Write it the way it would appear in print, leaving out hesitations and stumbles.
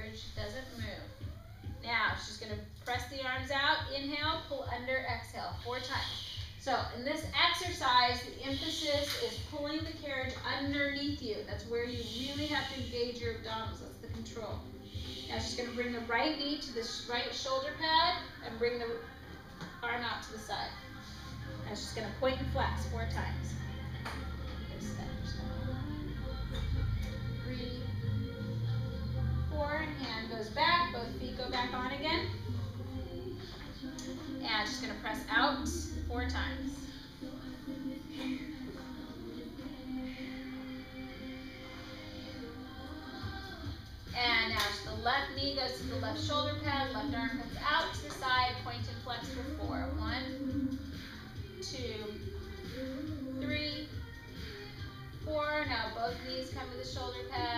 carriage doesn't move. Now, she's going to press the arms out, inhale, pull under, exhale, 4 times. So, in this exercise, the emphasis is pulling the carriage underneath you. That's where you really have to engage your abdominals. That's the control. Now, she's going to bring the right knee to the right shoulder pad and bring the arm out to the side. Now, she's going to point and flex 4 times. 3, 4, and hand goes back. Both feet go back on again. And she's going to press out 4 times. And now the left knee goes to the left shoulder pad, left arm comes out to the side, point and flex for 4. 1, 2, 3, 4. Now both knees come to the shoulder pad.